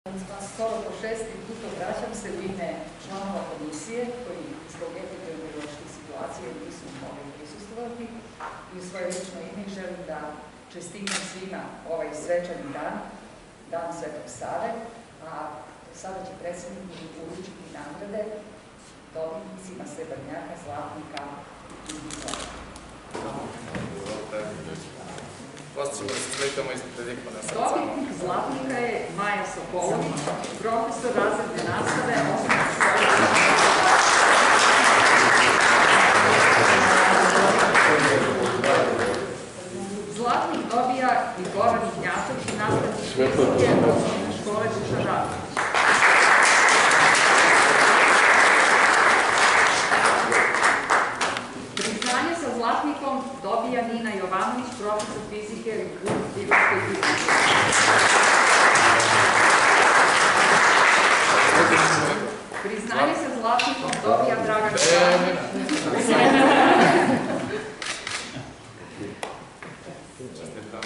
Skoro po 6. put obraćam se u ime članova komisije koji zbog epidemioloških situacija nisu mogli prisustvovati i u svoje lično ime želim da čestitam svima ovaj svečani dan, Dan Svetog Save, a sada će predsednik uručiti nagrade dobitnicima srebrnjaka, zlatnika i diploma. Dobitnik zlatnika je Maja Sokolović, profesor razredne nastave osnovne škole. Zlatnik dobija i Goran Ignjatović, nastavnik fizike osnovne škole Duša Žarković. Priznanje sa zlatnikom dobija Nina Jovanović, profesor fizike u Divarskoj fizici. Priznanje sa zlatnikom dobija Dragan Jovanović. Čestitam.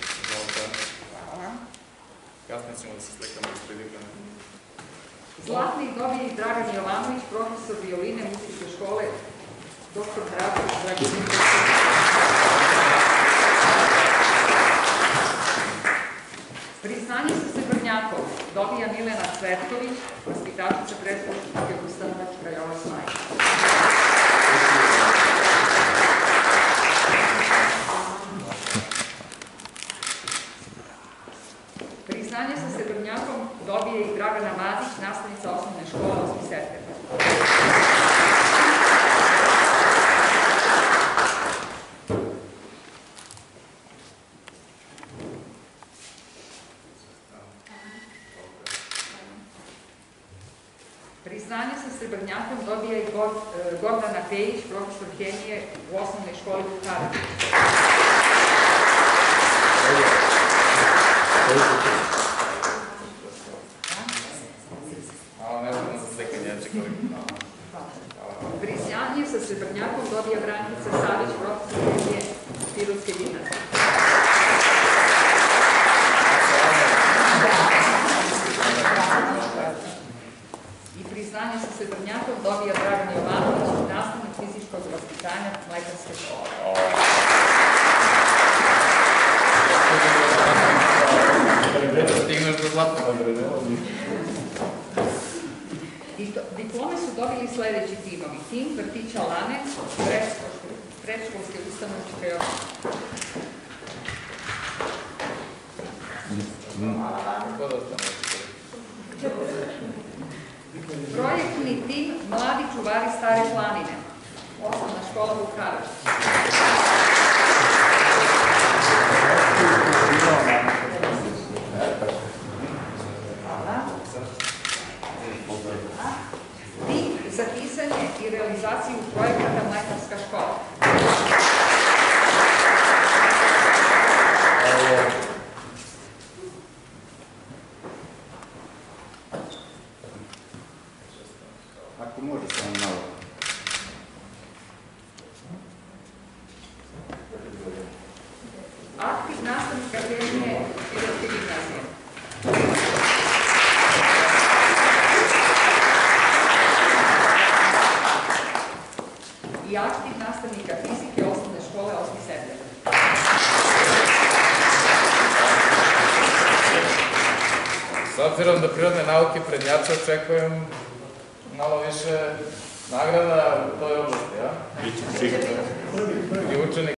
Kasnije ćemo da se slikamo ispred ekrana. Zlatnik dobija i Dragan Jovanović, profesor violine muzičke škole Dr. Dragović. Priznanje sa srebrnjakom dobija Milena Cvetković, vaspitačica predškolske ustanove Krajova Smaj. Priznanje sa srebrnjakom dobije i Dragana Madić, nastavnica osnovne škole 8. septembar. Priznanje sa srebrnjakom dobija i Gordana Pejić, profesor hemije u osnovnoj školi Vukarac. Priznanje sa srebrnjakom dobija Brankica Savić, profesor hemije Pirotske gimnazije. Priznanje sa srebrnjakom dobija Dragan Jovanović, nastavnik fizičkog vaspitanja Mlekarske škole. Stigneš do zlatnog. Diplome su dobili sledeći timovi. Tim vrtića Lanec, predškolske ustanove Čukajova. Projektni tim Mladi čuvari Stare planine, osnovna škola Vukarac. Tim za pisanje i realizaciju projekata Mlekarska škola. Ako može samo malo. Aktiv nastavnik akademije Pirotske gimnazije. I aktiv nastavnika fizike osnovne škole 8. septembar. S obzirom da prirodne nauke prednjače, očekujem malo više nagrada u toj oblasti, ja? I učenik.